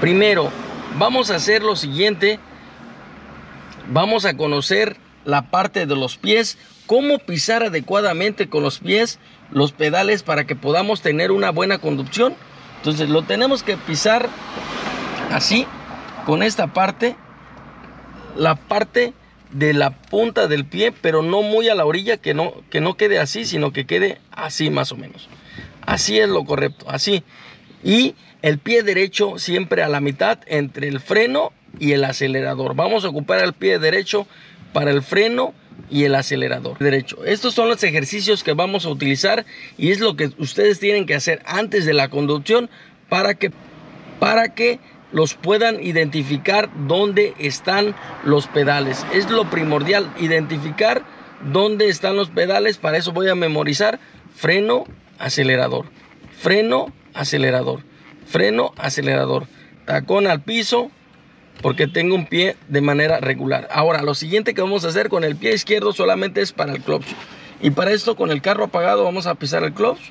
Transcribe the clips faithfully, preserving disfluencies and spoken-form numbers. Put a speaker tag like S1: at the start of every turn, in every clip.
S1: Primero, vamos a hacer lo siguiente. Vamos a conocer la parte de los pies, cómo pisar adecuadamente con los pies los pedales para que podamos tener una buena conducción. Entonces lo tenemos que pisar así, con esta parte, la parte de la punta del pie, pero no muy a la orilla, que no, que no quede así, sino que quede así más o menos. Así es lo correcto, así. Y el pie derecho siempre a la mitad entre el freno y el acelerador. Vamos a ocupar el pie derecho para el freno y el acelerador derecho. Estos son los ejercicios que vamos a utilizar y es lo que ustedes tienen que hacer antes de la conducción para que, para que los puedan identificar dónde están los pedales. Es lo primordial, identificar dónde están los pedales. Para eso voy a memorizar freno, acelerador, freno, acelerador, freno, acelerador, tacón al piso, porque tengo un pie de manera regular. Ahora, lo siguiente que vamos a hacer con el pie izquierdo solamente es para el clutch. Y para esto, con el carro apagado, vamos a pisar el clutch.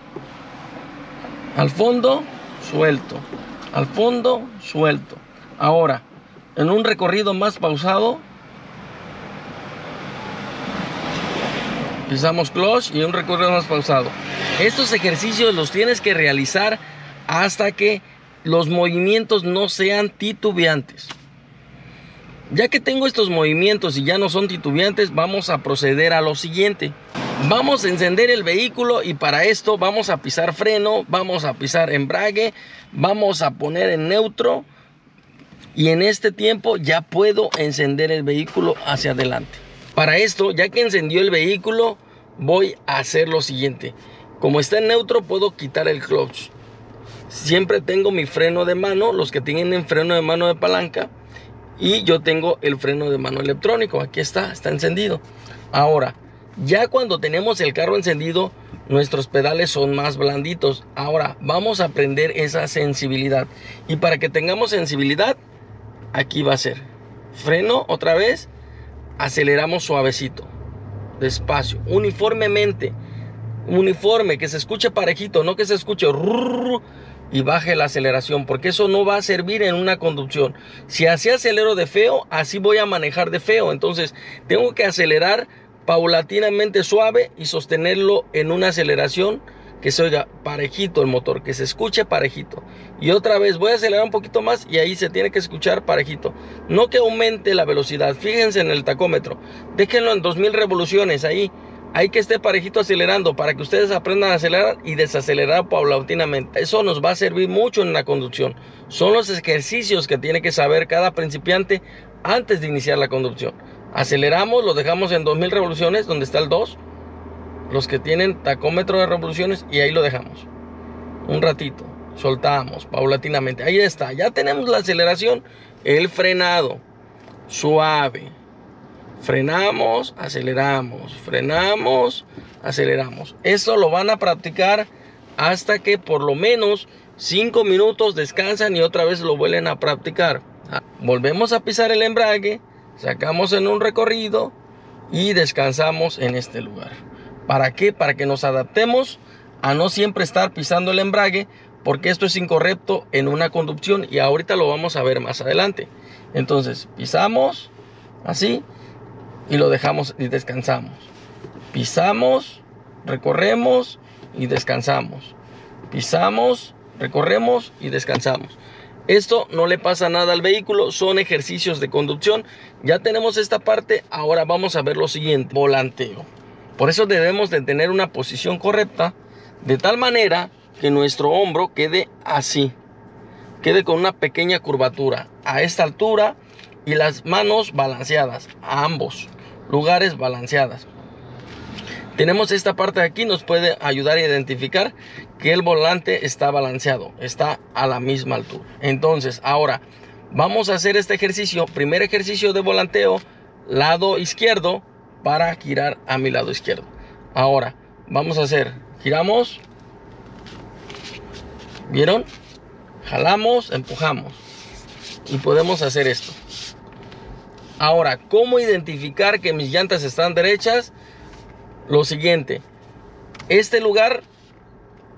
S1: Al fondo, suelto. Al fondo, suelto. Ahora, en un recorrido más pausado, pisamos clutch y un recorrido más pausado. Estos ejercicios los tienes que realizar hasta que los movimientos no sean titubeantes. Ya que tengo estos movimientos y ya no son titubeantes, vamos a proceder a lo siguiente. Vamos a encender el vehículo y para esto vamos a pisar freno, vamos a pisar embrague, vamos a poner en neutro y en este tiempo ya puedo encender el vehículo hacia adelante. Para esto, ya que encendió el vehículo, voy a hacer lo siguiente. Como está en neutro, puedo quitar el clutch. Siempre tengo mi freno de mano, los que tienen freno de mano de palanca, y yo tengo el freno de mano electrónico. Aquí está, está encendido. Ahora, ya cuando tenemos el carro encendido, nuestros pedales son más blanditos. Ahora vamos a aprender esa sensibilidad. Y para que tengamos sensibilidad, aquí va a ser freno otra vez, aceleramos suavecito, despacio, uniformemente. Uniforme, que se escuche parejito, no que se escuche rrr, y baje la aceleración, porque eso no va a servir en una conducción. Si así acelero de feo, así voy a manejar de feo. Entonces tengo que acelerar paulatinamente suave y sostenerlo en una aceleración que se oiga parejito el motor, que se escuche parejito. Y otra vez voy a acelerar un poquito más y ahí se tiene que escuchar parejito. No que aumente la velocidad, fíjense en el tacómetro, déjenlo en dos mil revoluciones ahí. Hay que esté parejito acelerando para que ustedes aprendan a acelerar y desacelerar paulatinamente. Eso nos va a servir mucho en la conducción. Son los ejercicios que tiene que saber cada principiante antes de iniciar la conducción. Aceleramos, lo dejamos en dos mil revoluciones, donde está el dos. Los que tienen tacómetro de revoluciones, y ahí lo dejamos. Un ratito, soltamos paulatinamente. Ahí está, ya tenemos la aceleración, el frenado, suave. Frenamos, aceleramos, frenamos, aceleramos. Eso lo van a practicar hasta que por lo menos cinco minutos descansan y otra vez lo vuelven a practicar. Volvemos a pisar el embrague, sacamos en un recorrido y descansamos en este lugar. ¿Para qué? Para que nos adaptemos a no siempre estar pisando el embrague, porque esto es incorrecto en una conducción y ahorita lo vamos a ver más adelante. Entonces pisamos así y lo dejamos y descansamos. Pisamos, recorremos y descansamos. Pisamos, recorremos y descansamos. Esto no le pasa nada al vehículo, son ejercicios de conducción. Ya tenemos esta parte, ahora vamos a ver lo siguiente, volanteo. Por eso debemos de tener una posición correcta, de tal manera que nuestro hombro quede así, quede con una pequeña curvatura a esta altura y las manos balanceadas, a ambos lugares balanceadas. Tenemos esta parte de aquí, nos puede ayudar a identificar que el volante está balanceado, está a la misma altura. Entonces, ahora vamos a hacer este ejercicio, primer ejercicio de volanteo, lado izquierdo, para girar a mi lado izquierdo. Ahora, vamos a hacer, giramos, ¿vieron? Jalamos, empujamos y podemos hacer esto. Ahora, ¿cómo identificar que mis llantas están derechas? Lo siguiente, este lugar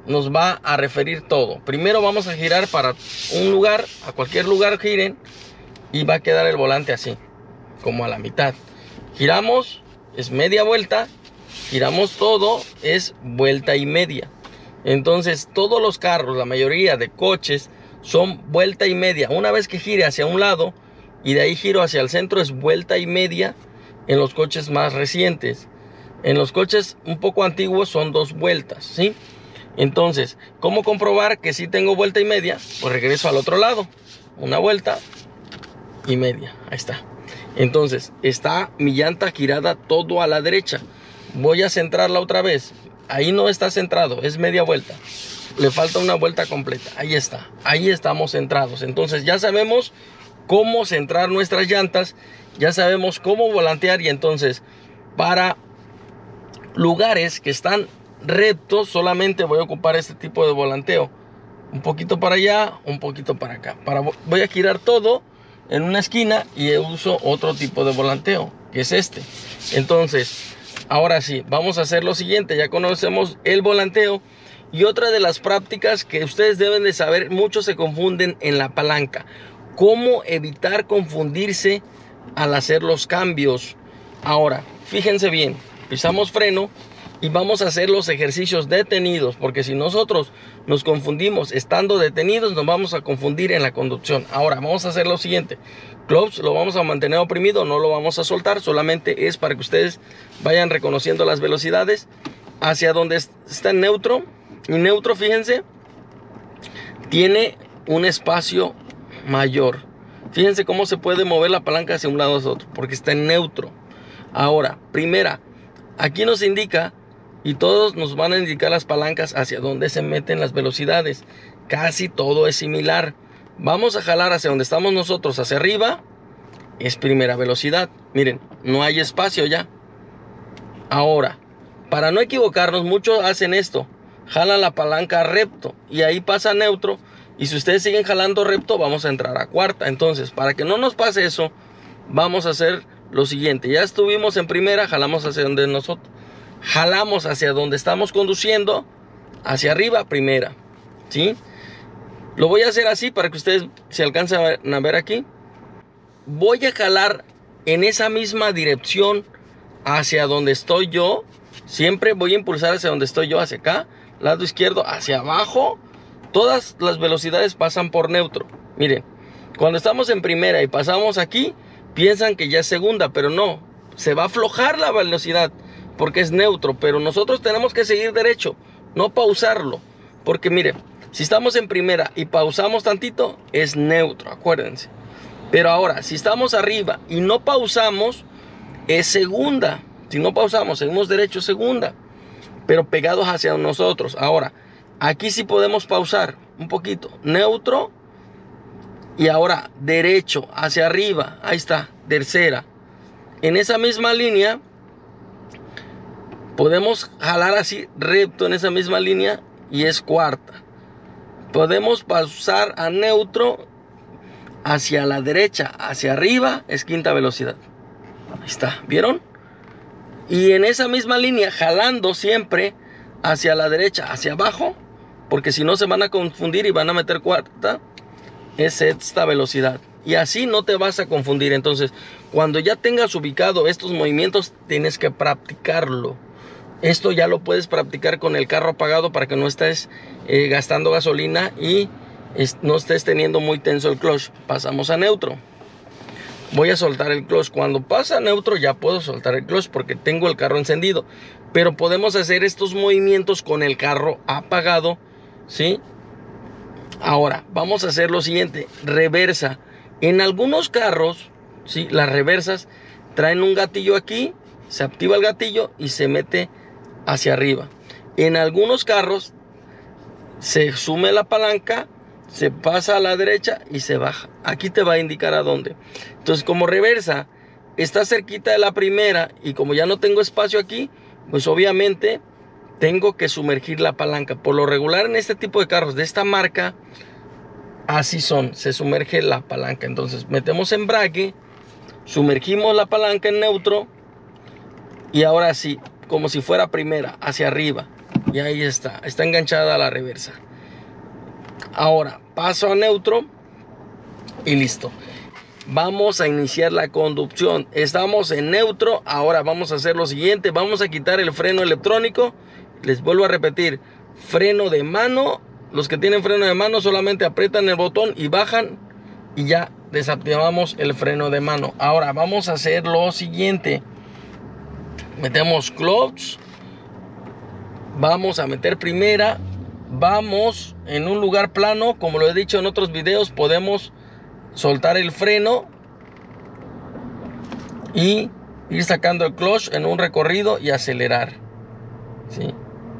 S1: nos va a referir todo. Primero vamos a girar para un lugar, a cualquier lugar giren, y va a quedar el volante así, como a la mitad. Giramos, es media vuelta, giramos todo, es vuelta y media. Entonces todos los carros, la mayoría de coches, son vuelta y media. Una vez que gire hacia un lado y de ahí giro hacia el centro, es vuelta y media en los coches más recientes. En los coches un poco antiguos son dos vueltas, ¿sí? Entonces, ¿cómo comprobar que sí tengo vuelta y media? Pues regreso al otro lado, una vuelta y media, ahí está. Entonces, está mi llanta girada todo a la derecha. Voy a centrarla otra vez. Ahí no está centrado, es media vuelta. Le falta una vuelta completa, ahí está. Ahí estamos centrados. Entonces ya sabemos cómo centrar nuestras llantas, ya sabemos cómo volantear. Y entonces, para lugares que están rectos, solamente voy a ocupar este tipo de volanteo. Un poquito para allá, un poquito para acá. Para, voy a girar todo en una esquina y uso otro tipo de volanteo, que es este. Entonces, ahora sí, vamos a hacer lo siguiente. Ya conocemos el volanteo. Y otra de las prácticas que ustedes deben de saber, muchos se confunden en la palanca. ¿Cómo evitar confundirse al hacer los cambios? Ahora, fíjense bien, pisamos freno y vamos a hacer los ejercicios detenidos, porque si nosotros nos confundimos estando detenidos, nos vamos a confundir en la conducción. Ahora, vamos a hacer lo siguiente. Clutch lo vamos a mantener oprimido, no lo vamos a soltar, solamente es para que ustedes vayan reconociendo las velocidades hacia donde está en neutro. Y neutro, fíjense, tiene un espacio mayor. Fíjense cómo se puede mover la palanca hacia un lado hacia otro, porque está en neutro. Ahora, primera, aquí nos indica, y todos nos van a indicar las palancas hacia donde se meten las velocidades. Casi todo es similar. Vamos a jalar hacia donde estamos nosotros, hacia arriba, es primera velocidad. Miren, no hay espacio ya. Ahora, para no equivocarnos, muchos hacen esto. Jalan la palanca recto y ahí pasa neutro. Y si ustedes siguen jalando recto, vamos a entrar a cuarta. Entonces, para que no nos pase eso, vamos a hacer lo siguiente. Ya estuvimos en primera, jalamos hacia donde nosotros. Jalamos hacia donde estamos conduciendo, hacia arriba, primera. ¿Sí? Lo voy a hacer así para que ustedes se alcancen a ver, a ver aquí. Voy a jalar en esa misma dirección hacia donde estoy yo. Siempre voy a impulsar hacia donde estoy yo, hacia acá. Lado izquierdo, hacia abajo. Todas las velocidades pasan por neutro. Miren, cuando estamos en primera y pasamos aquí, piensan que ya es segunda, pero no. Se va a aflojar la velocidad porque es neutro, pero nosotros tenemos que seguir derecho, no pausarlo. Porque miren, si estamos en primera y pausamos tantito, es neutro, acuérdense. Pero ahora, si estamos arriba y no pausamos, es segunda. Si no pausamos, seguimos derecho, segunda. Pero pegados hacia nosotros. Ahora, aquí sí podemos pausar un poquito. Neutro. Y ahora derecho, hacia arriba. Ahí está, tercera. En esa misma línea, podemos jalar así recto en esa misma línea y es cuarta. Podemos pausar a neutro hacia la derecha, hacia arriba, es quinta velocidad. Ahí está, ¿vieron? Y en esa misma línea, jalando siempre hacia la derecha, hacia abajo, porque si no se van a confundir y van a meter cuarta, es esta velocidad. Y así no te vas a confundir. Entonces, cuando ya tengas ubicado estos movimientos, tienes que practicarlo. Esto ya lo puedes practicar con el carro apagado para que no estés eh, gastando gasolina y es, no estés teniendo muy tenso el clutch. Pasamos a neutro. Voy a soltar el clutch. Cuando pasa a neutro ya puedo soltar el clutch porque tengo el carro encendido. Pero podemos hacer estos movimientos con el carro apagado, ¿sí? Ahora, vamos a hacer lo siguiente. Reversa. En algunos carros, ¿sí? Las reversas traen un gatillo aquí. Se activa el gatillo y se mete hacia arriba. En algunos carros se sume la palanca, se pasa a la derecha y se baja. Aquí te va a indicar a dónde. Entonces, como reversa está cerquita de la primera y como ya no tengo espacio aquí, pues obviamente tengo que sumergir la palanca. Por lo regular en este tipo de carros de esta marca, así son, se sumerge la palanca. Entonces metemos embrague, sumergimos la palanca en neutro y ahora sí, como si fuera primera, hacia arriba. Y ahí está, está enganchada a la reversa. Ahora paso a neutro y listo. Vamos a iniciar la conducción. Estamos en neutro. Ahora vamos a hacer lo siguiente. Vamos a quitar el freno electrónico. Les vuelvo a repetir, freno de mano. Los que tienen freno de mano solamente aprietan el botón y bajan y ya desactivamos el freno de mano. Ahora vamos a hacer lo siguiente. Metemos clutch. Vamos a meter primera. Vamos en un lugar plano. Como lo he dicho en otros videos, podemos soltar el freno y ir sacando el clutch en un recorrido y acelerar. ¿Sí?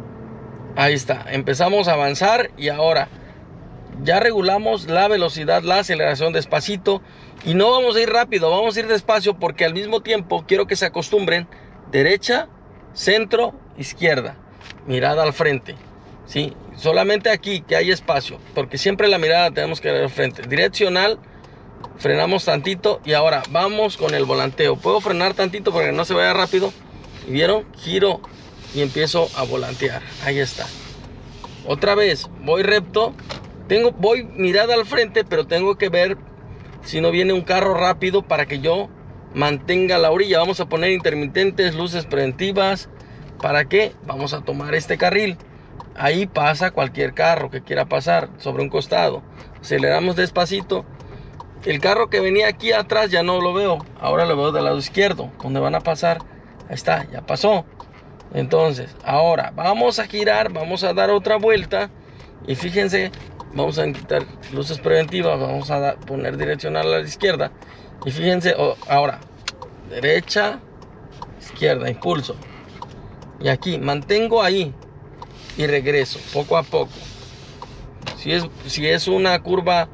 S1: Ahí está. Empezamos a avanzar y ahora ya regulamos la velocidad, la aceleración despacito. Y no vamos a ir rápido, vamos a ir despacio porque al mismo tiempo quiero que se acostumbren. Derecha, centro, izquierda. Mirada al frente. ¿Sí? Solamente aquí que hay espacio, porque siempre la mirada tenemos que ver al frente. Direccional, frenamos tantito y ahora vamos con el volanteo. Puedo frenar tantito para que no se vaya rápido. ¿Y vieron? Giro y empiezo a volantear. Ahí está. Otra vez, voy recto. Tengo, voy mirada al frente, pero tengo que ver si no viene un carro rápido para que yo mantenga la orilla. Vamos a poner intermitentes, luces preventivas. ¿Para qué? Vamos a tomar este carril. Ahí pasa cualquier carro que quiera pasar sobre un costado. Aceleramos despacito. El carro que venía aquí atrás ya no lo veo. Ahora lo veo del lado izquierdo, donde van a pasar. Ahí está, ya pasó. Entonces, ahora vamos a girar, vamos a dar otra vuelta. Y fíjense, vamos a quitar luces preventivas. Vamos a dar, poner direccional a la izquierda. Y fíjense, oh, ahora, derecha, izquierda, impulso. Y aquí, mantengo ahí. Y regreso, poco a poco. Si es, si es una curva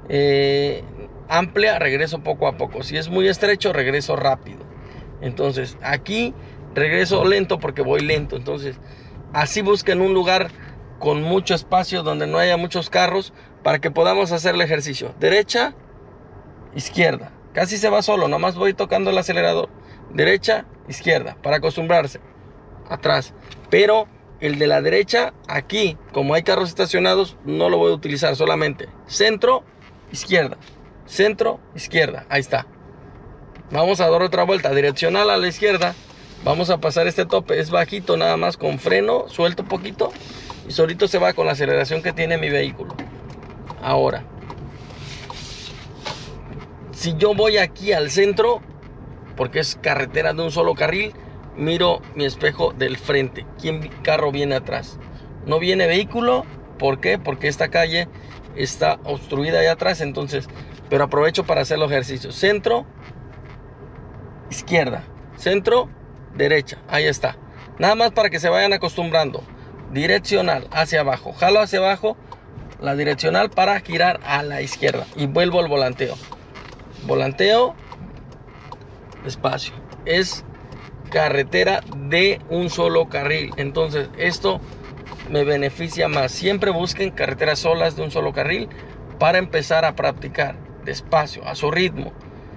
S1: eh, amplia, regreso poco a poco. Si es muy estrecho, regreso rápido. Entonces, aquí regreso lento porque voy lento. Entonces, así busquen un lugar con mucho espacio donde no haya muchos carros para que podamos hacer el ejercicio. Derecha, izquierda. Casi se va solo, nomás voy tocando el acelerador. Derecha, izquierda, para acostumbrarse. Atrás. Pero el de la derecha, aquí, como hay carros estacionados, no lo voy a utilizar. Solamente centro, izquierda. Centro, izquierda. Ahí está. Vamos a dar otra vuelta. Direccional a la izquierda. Vamos a pasar este tope. Es bajito, nada más con freno. Suelto un poquito. Y solito se va con la aceleración que tiene mi vehículo. Ahora, si yo voy aquí al centro, porque es carretera de un solo carril, miro mi espejo del frente. ¿Quién carro viene atrás? No viene vehículo. ¿Por qué? Porque esta calle está obstruida allá atrás. Entonces, pero aprovecho para hacer los ejercicios. Centro, izquierda. Centro, derecha. Ahí está. Nada más para que se vayan acostumbrando. Direccional hacia abajo. Jalo hacia abajo la direccional para girar a la izquierda. Y vuelvo al volanteo. Volanteo. Despacio. Es carretera de un solo carril. Entonces esto me beneficia más. Siempre busquen carreteras solas de un solo carril para empezar a practicar despacio, a su ritmo.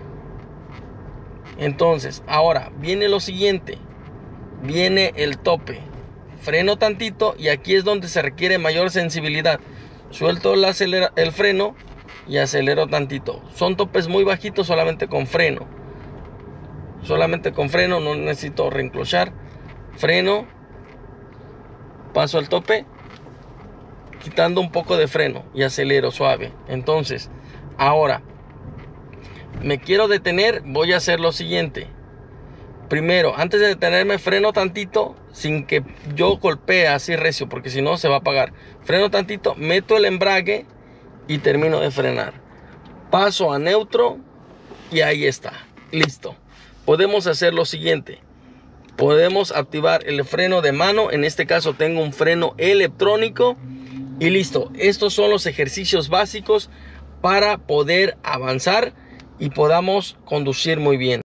S1: Entonces ahora viene lo siguiente. Viene el tope. Freno tantito y aquí es donde se requiere mayor sensibilidad. Suelto el, acelera, el freno y acelero tantito. Son topes muy bajitos solamente con freno. Solamente con freno, no necesito reenclochar. Freno. Paso al tope. Quitando un poco de freno y acelero suave. Entonces, ahora me quiero detener. Voy a hacer lo siguiente. Primero, antes de detenerme, freno tantito sin que yo golpee así recio, porque si no se va a apagar. Freno tantito, meto el embrague y termino de frenar. Paso a neutro y ahí está. Listo. Podemos hacer lo siguiente. Podemos activar el freno de mano. En este caso tengo un freno electrónico. Y listo. Estos son los ejercicios básicos para poder avanzar y podamos conducir muy bien.